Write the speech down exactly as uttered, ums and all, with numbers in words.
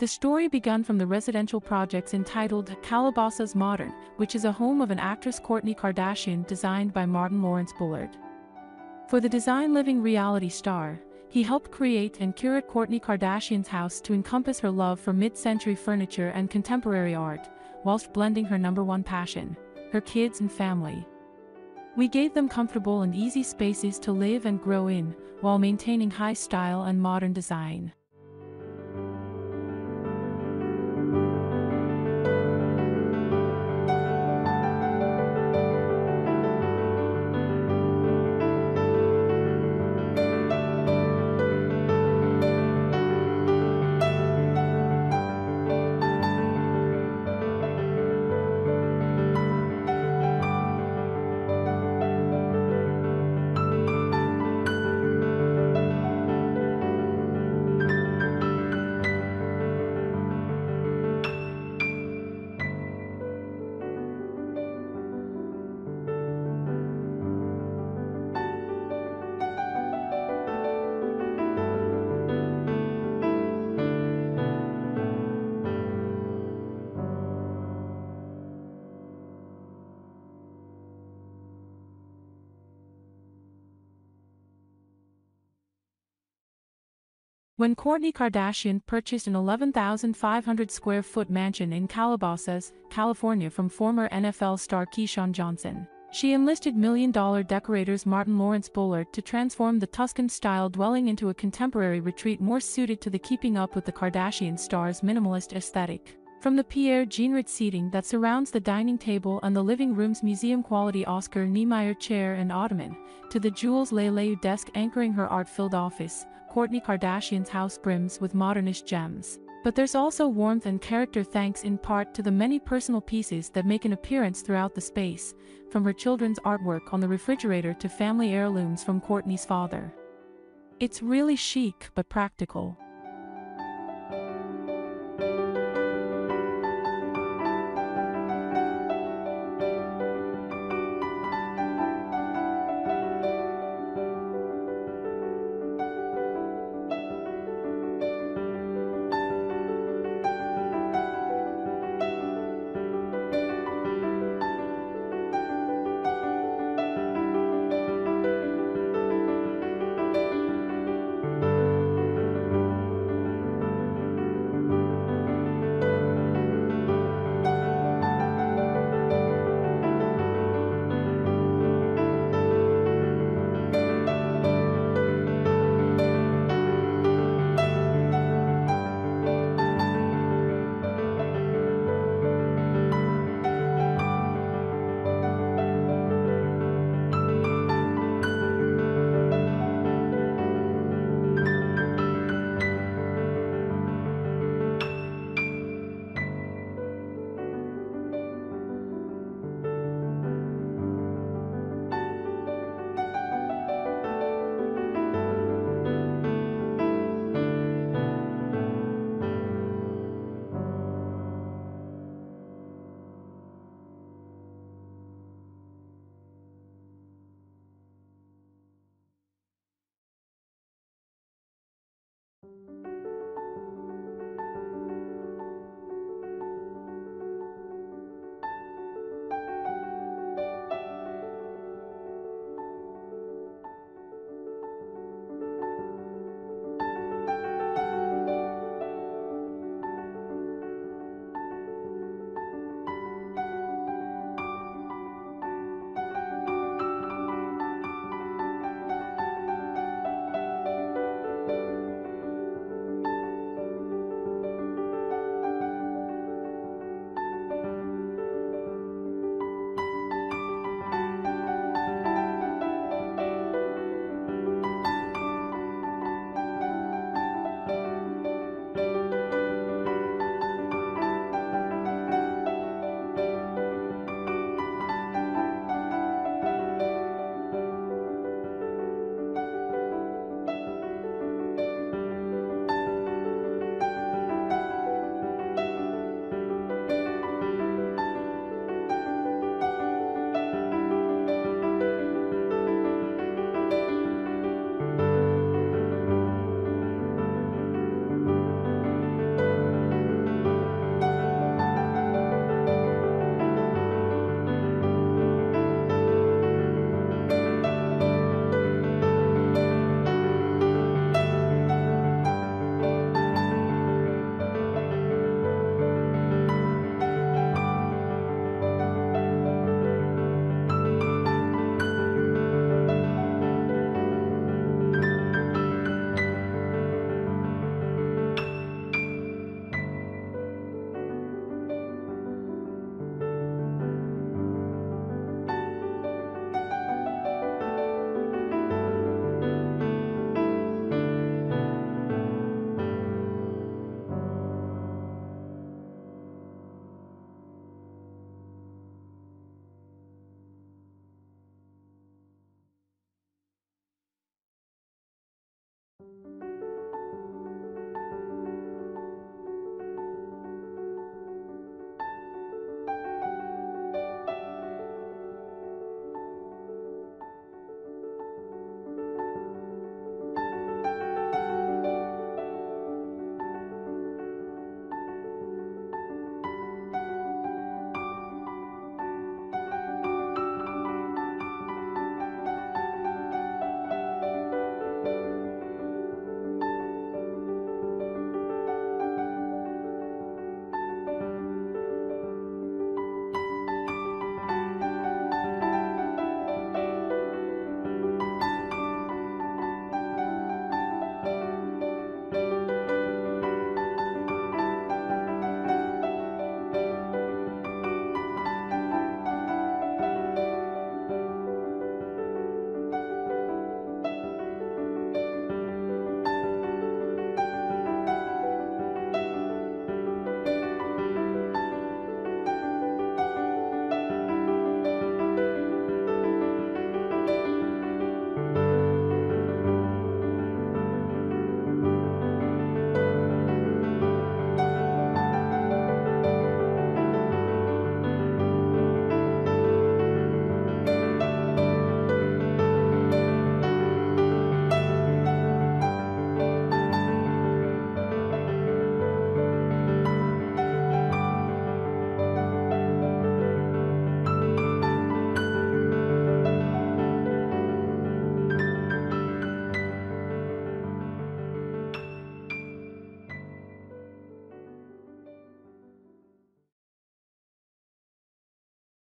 The story began from the residential projects entitled Calabasas Modern, which is a home of an actress Kourtney Kardashian designed by Martyn Lawrence Bullard. For the design living reality star, he helped create and curate Kourtney Kardashian's house to encompass her love for mid-century furniture and contemporary art, whilst blending her number one passion, her kids and family. We gave them comfortable and easy spaces to live and grow in, while maintaining high style and modern design. When Kourtney Kardashian purchased an eleven thousand five hundred square foot mansion in Calabasas, California from former N F L star Keyshawn Johnson, she enlisted million-dollar Decorators Martyn Lawrence Bullard to transform the Tuscan-style dwelling into a contemporary retreat more suited to the keeping up with the Kardashian star's minimalist aesthetic. From the Pierre Jeanneret seating that surrounds the dining table and the living room's museum-quality Oscar Niemeyer chair and ottoman, to the Jules Leleu desk anchoring her art-filled office, Kourtney Kardashian's house brims with modernist gems. But there's also warmth and character thanks in part to the many personal pieces that make an appearance throughout the space, from her children's artwork on the refrigerator to family heirlooms from Kourtney's father. It's really chic but practical.